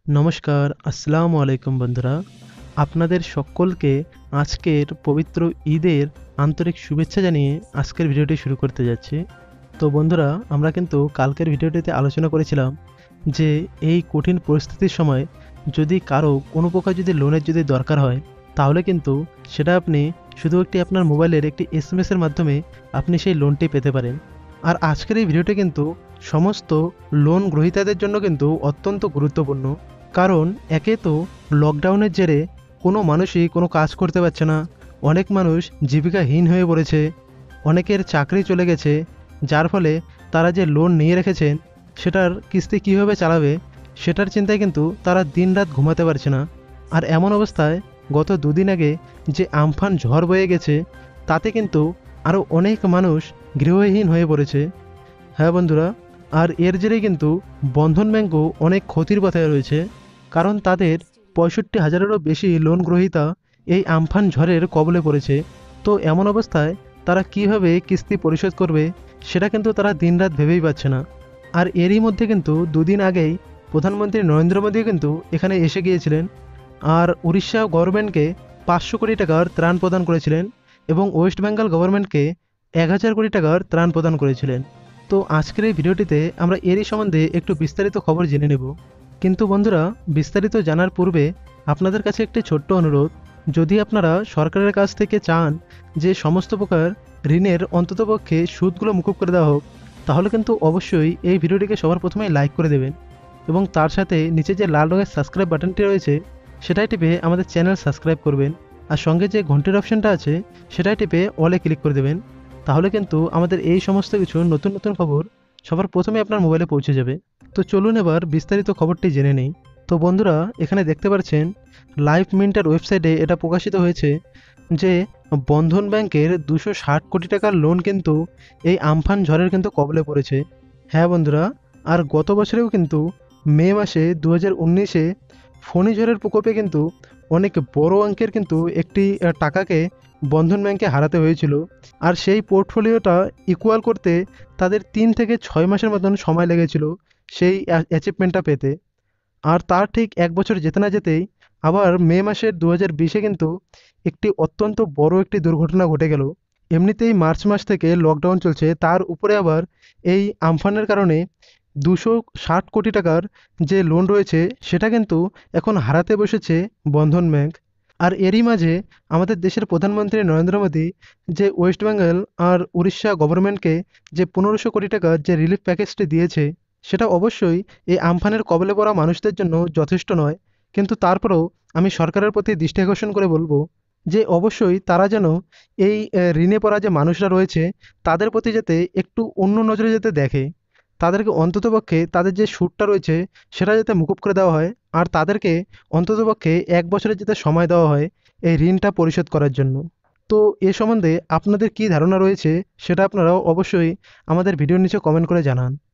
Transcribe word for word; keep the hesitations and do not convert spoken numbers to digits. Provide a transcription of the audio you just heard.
নমস্কার, আসসালামু আলাইকুম বন্ধুরা। আপনাদের সকলকে আজকের পবিত্র ঈদের আন্তরিক শুভেচ্ছা জানিয়ে আজকের ভিডিওটি শুরু করতে যাচ্ছি। তো বন্ধুরা, আমরা কিন্তু কালকের ভিডিওটিতে আলোচনা করেছিলাম যে এই কঠিন পরিস্থিতির সময় যদি কারো কোনো প্রকার যদি লোনের যদি দরকার হয়, তাহলে কিন্তু সেটা আপনি শুধু একটি আপনার মোবাইলের একটি এসএমএস এর মাধ্যমে আপনি সেই লোনটি পেতে পারেন। আর আজকের এই ভিডিওটি কিন্তু সমস্ত লোন গ্রহীতাদের জন্য কিন্তু অত্যন্ত গুরুত্বপূর্ণ। কারণ একে তো লকডাউনের জেরে কোনো মানুষই কোনো কাজ করতে পারছে না, অনেক মানুষ জীবিকাহীন হয়ে পড়েছে, অনেকের চাকরি চলে গেছে, যার ফলে তারা যে লোন নিয়ে রেখেছেন সেটার কিস্তি কীভাবে চালাবে সেটার চিন্তায় কিন্তু তারা দিনরাত ঘুমাতে পারছে না। আর এমন অবস্থায় গত দুদিন আগে যে আমফান ঝড় বয়ে গেছে তাতে কিন্তু আরও অনেক মানুষ গৃহহীন হয়ে পড়েছে। হ্যাঁ বন্ধুরা, আর এর জেরেই কিন্তু বন্ধন ব্যাংকও অনেক ক্ষতির পথে রয়েছে, কারণ তাদের পঁয়ষট্টি হাজারেরও বেশি লোন গ্রহীতা এই আমফান ঝড়ের কবলে পড়েছে। তো এমন অবস্থায় তারা কিভাবে কিস্তি পরিশোধ করবে সেটা কিন্তু তারা দিনরাত ভেবেই পাচ্ছে না। আর এরই মধ্যে কিন্তু দুদিন আগেই প্রধানমন্ত্রী নরেন্দ্র মোদী কিন্তু এখানে এসে গিয়েছিলেন, আর উড়িষ্যা গভর্নমেন্টকে পাঁচশো কোটি টাকার ত্রাণ প্রদান করেছিলেন এবং ওয়েস্ট বেঙ্গল গভর্নমেন্টকে এক হাজার কোটি টাকার ত্রাণ প্রদান করেছিলেন। তো আজকের এই ভিডিওটিতে আমরা এরই সম্বন্ধে একটু বিস্তারিত খবর জেনে নেব। কিন্তু বন্ধুরা, বিস্তারিত জানার পূর্বে আপনাদের কাছে একটি ছোট্ট অনুরোধ, যদি আপনারা সরকারের কাছ থেকে চান যে সমস্ত প্রকার ঋণের অন্ততপক্ষে সুদগুলো মুকুব করে দেওয়া হোক, তাহলে কিন্তু অবশ্যই এই ভিডিওটিকে সবার প্রথমেই লাইক করে দেবেন এবং তার সাথে নিচে যে লাল রঙের সাবস্ক্রাইব বাটনটি রয়েছে সেটাই টিপে আমাদের চ্যানেল সাবস্ক্রাইব করবেন, আর সঙ্গে যে ঘন্টির অপশানটা আছে সেটাই টিপে অলে ক্লিক করে দেবেন। তাহলে কিন্তু আমাদের এই সমস্ত কিছু নতুন নতুন খবর সবার প্রথমে আপনার মোবাইলে পৌঁছে যাবে। তো চলুন এবার বিস্তারিত খবরটি জেনে নেই। তো বন্ধুরা, এখানে দেখতে পাচ্ছেন লাইফ মিন্টের ওয়েবসাইটে এটা প্রকাশিত হয়েছে যে বন্ধন ব্যাংকের দুশো ষাট কোটি টাকার লোন কিন্তু এই আমফান ঝড়ের কিন্তু কবলে পড়েছে। হ্যাঁ বন্ধুরা, আর গত বছরেও কিন্তু মে মাসে দু হাজার উনিশে ফণী ঝড়ের প্রকোপে কিন্তু অনেক বড় অঙ্কের কিন্তু একটি টাকাকে বন্ধন ব্যাংকে হারাতে হয়েছিল, আর সেই পোর্টফোলিওটা ইকুয়াল করতে তাদের তিন থেকে ছয় মাসের মতন সময় লেগেছিল সেই অ্যাচিভমেন্টটা পেতে। আর তার ঠিক এক বছর যেতে না যেতেই আবার মে মাসের দু হাজার বিশে কিন্তু একটি অত্যন্ত বড় একটি দুর্ঘটনা ঘটে গেল। এমনিতেই মার্চ মাস থেকে লকডাউন চলছে, তার উপরে আবার এই আমফানের কারণে দুশো ষাট কোটি টাকার যে লোন রয়েছে সেটা কিন্তু এখন হারাতে বসেছে বন্ধন ব্যাংক। আর এরই মাঝে আমাদের দেশের প্রধানমন্ত্রী নরেন্দ্র মোদী যে ওয়েস্ট বেঙ্গল আর উড়িষ্যা গভর্নমেন্টকে যে পনেরোশো কোটি টাকার যে রিলিফ প্যাকেজটি দিয়েছে সেটা অবশ্যই এই আমফানের কবলে পড়া মানুষদের জন্য যথেষ্ট নয়, কিন্তু তারপরেও আমি সরকারের প্রতি দৃষ্টি আকর্ষণ করে বলবো যে অবশ্যই তারা যেন এই ঋণে পড়া যে মানুষরা রয়েছে তাদের প্রতি যাতে একটু অন্য নজরে যাতে দেখে, তাদেরকে অন্ততপক্ষে তাদের যে সুদটা রয়েছে সেটা যাতে মুকুব করে দেওয়া হয়, আর তাদেরকে অন্ততপক্ষে এক বছরের যাতে সময় দেওয়া হয় এই ঋণটা পরিশোধ করার জন্য। তো এ সম্বন্ধে আপনাদের কী ধারণা রয়েছে সেটা আপনারাও অবশ্যই আমাদের ভিডিওর নিচে কমেন্ট করে জানান।